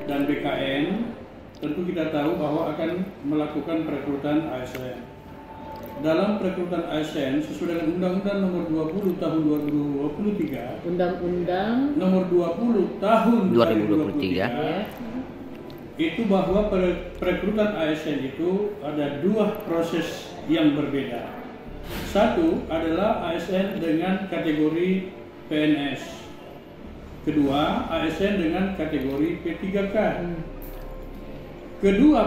dan BKN, tentu kita tahu bahwa akan melakukan perekrutan ASN. Dalam perekrutan ASN sesuai dengan Undang-Undang Nomor 20 Tahun 2023, Undang-Undang Nomor 20 Tahun 2023, itu bahwa perekrutan ASN itu ada dua proses yang berbeda. Satu adalah ASN dengan kategori PNS. Kedua, ASN dengan kategori P3K. Kedua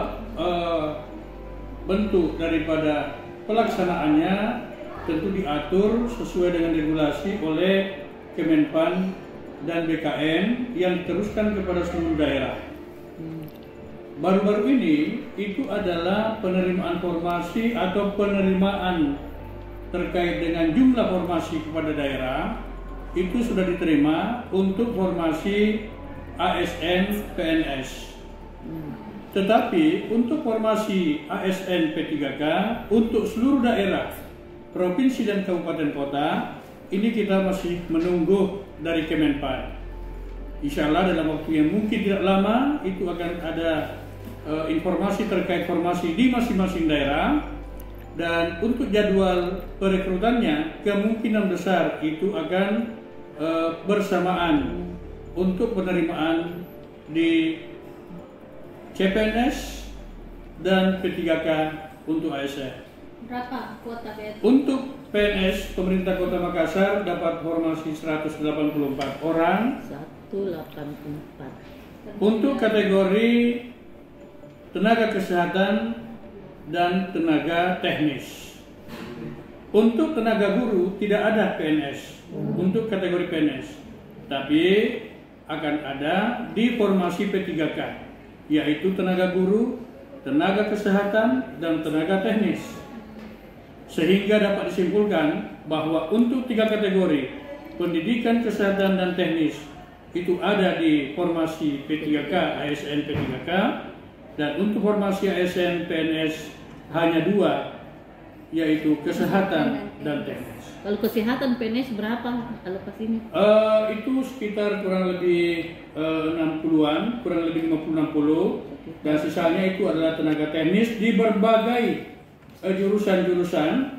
bentuk daripada pelaksanaannya tentu diatur sesuai dengan regulasi oleh Kemenpan dan BKN yang diteruskan kepada seluruh daerah. Baru-baru ini itu adalah penerimaan formasi atau penerimaan terkait dengan jumlah formasi kepada daerah itu sudah diterima untuk formasi ASN PNS. Tetapi untuk formasi ASN P3K untuk seluruh daerah, provinsi dan kabupaten kota, ini kita masih menunggu dari Kemenpan. Insya Allah dalam waktu yang mungkin tidak lama itu akan ada informasi terkait formasi di masing-masing daerah, dan untuk jadwal perekrutannya kemungkinan besar itu akan bersamaan untuk penerimaan di CPNS dan P3K untuk ASN. Berapa kuota PNS? Untuk PNS, pemerintah Kota Makassar dapat formasi 184 orang. 184. Untuk kategori tenaga kesehatan dan tenaga teknis. Untuk tenaga guru tidak ada PNS untuk kategori PNS, tapi akan ada di formasi P3K, yaitu tenaga guru, tenaga kesehatan, dan tenaga teknis. Sehingga dapat disimpulkan bahwa untuk tiga kategori pendidikan, kesehatan, dan teknis itu ada di formasi P3K, ASN P3K, dan untuk formasi ASN PNS hanya dua, yaitu kesehatan dan teknis. Kalau kesehatan PNS berapa alokasinya? Itu sekitar kurang lebih 60-an, kurang lebih 50-60, dan sisanya itu adalah tenaga teknis di berbagai jurusan-jurusan.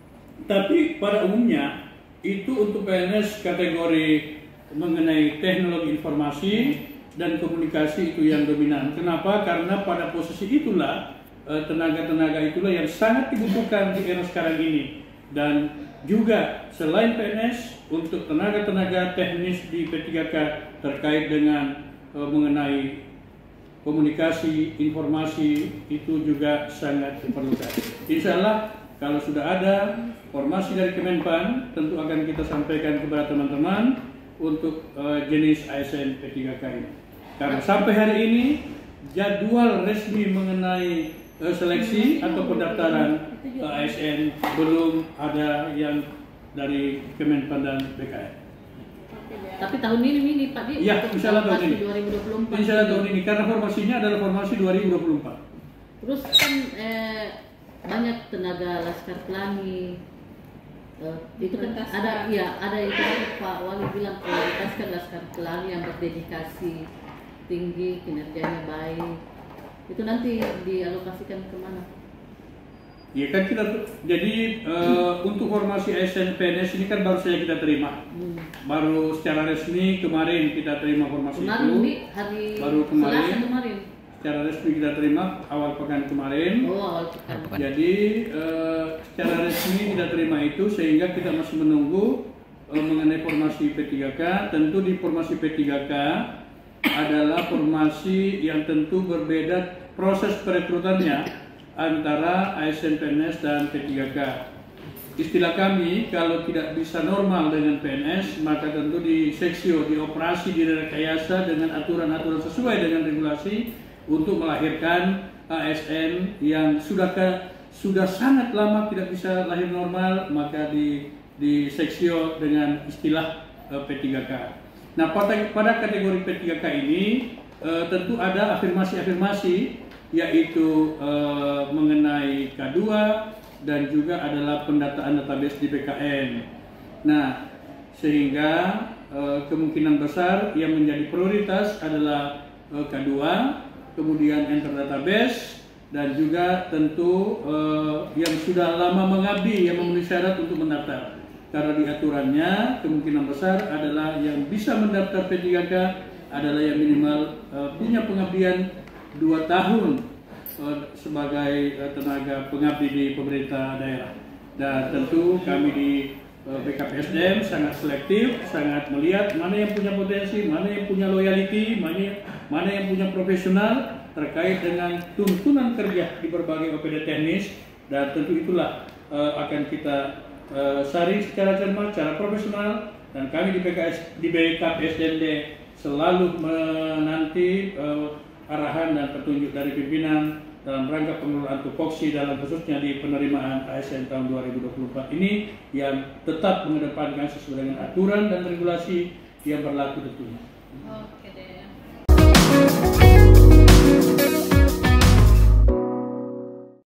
Tapi pada umumnya itu untuk PNS kategori mengenai teknologi informasi dan komunikasi itu yang dominan. Kenapa? Karena pada posisi itulah tenaga-tenaga itulah yang sangat dibutuhkan di era sekarang ini. Dan juga selain PNS, untuk tenaga-tenaga teknis di P3K terkait dengan mengenai komunikasi, informasi itu juga sangat diperlukan. Insya Allah kalau sudah ada formasi dari Kemenpan, tentu akan kita sampaikan kepada teman-teman untuk jenis ASN P3K ini. Karena sampai hari ini jadwal resmi mengenai seleksi atau pendaftaran ASN belum ada yang dari Kemenpan dan BKN. Tapi tahun ini Pak Di, Ya, insya Allah tahun ini. 2024. Insya Allah tahun ini karena formasinya adalah formasi 2024. Terus kan banyak tenaga Laskar Pelangi. Itu kan ada, ya ada itu Pak Wali bilang prioritas kan Laskar Pelangi yang berdedikasi tinggi, kinerjanya baik. Itu nanti dialokasikan kemana? Ya kan kita jadi untuk formasi ASN PNS ini kan baru saja kita terima. Baru secara resmi kemarin kita terima formasi kemarin, itu. Hari baru kemarin. Selasa kemarin. Secara resmi kita terima awal pekan kemarin. Oh, awal pekan. Jadi secara resmi kita terima itu sehingga kita masih menunggu mengenai formasi P3K. Tentu di formasi P3K adalah formasi yang tentu berbeda proses perekrutannya antara ASN PNS dan P3K. Istilah kami, kalau tidak bisa normal dengan PNS, maka tentu di seksio, dioperasi, direkayasa dengan aturan-aturan sesuai dengan regulasi untuk melahirkan ASN yang sudah sangat lama tidak bisa lahir normal, maka di seksio dengan istilah P3K. Nah, pada kategori P3K ini tentu ada afirmasi-afirmasi, yaitu mengenai K2 dan juga adalah pendataan database di BKN. Nah, sehingga kemungkinan besar yang menjadi prioritas adalah K2, kemudian enter database, dan juga tentu yang sudah lama mengabdi yang memenuhi syarat untuk mendaftar. Karena di aturannya kemungkinan besar adalah yang bisa mendaftar P3K adalah yang minimal punya pengabdian 2 tahun sebagai tenaga pengabdi di pemerintah daerah. Dan tentu kami di BKPSDM sangat selektif, sangat melihat mana yang punya potensi, mana yang punya loyalty, mana yang punya profesional terkait dengan tuntunan kerja di berbagai OPD teknis, dan tentu itulah akan kita saring secara cermat, secara profesional, dan kami di BKPSDM selalu menanti arahan dan petunjuk dari pimpinan dalam rangka pengelolaan tupoksi dalam khususnya di penerimaan ASN tahun 2024 ini yang tetap mengedepankan sesuai dengan aturan dan regulasi yang berlaku tentunya. Oke deh.